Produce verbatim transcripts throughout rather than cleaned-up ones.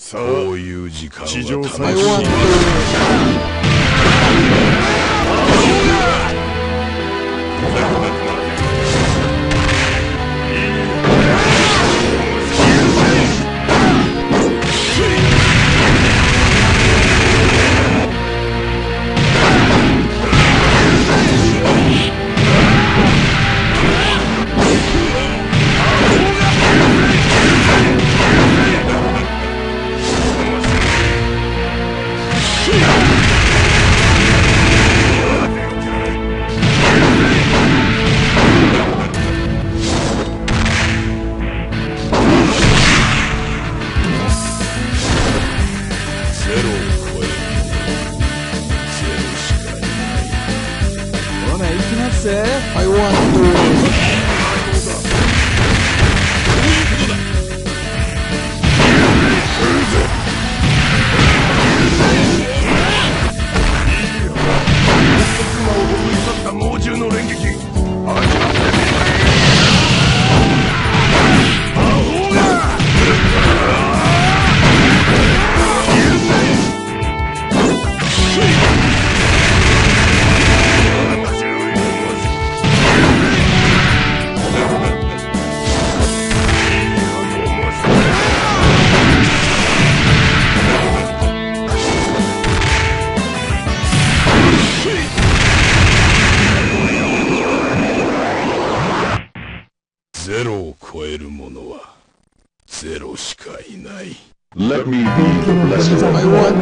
さあ、こういう時間は地上最終I want to 猛獣の連撃始まってアホがゼロを超えるものはゼロしかいない。Let me be the blessed one. I want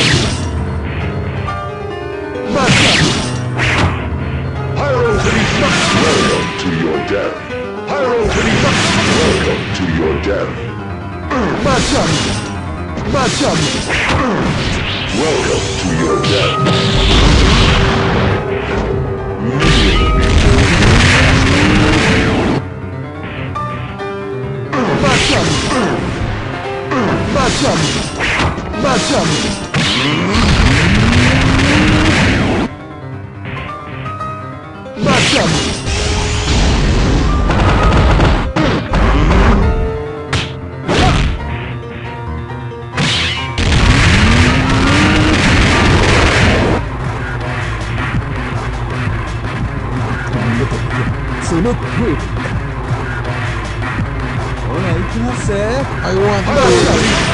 Pyro to the Welcome to your death. Pyro to the Welcome to your death. Macham. Macham. Welcome to your death. Macham! Macham! Macham! Macham! I want to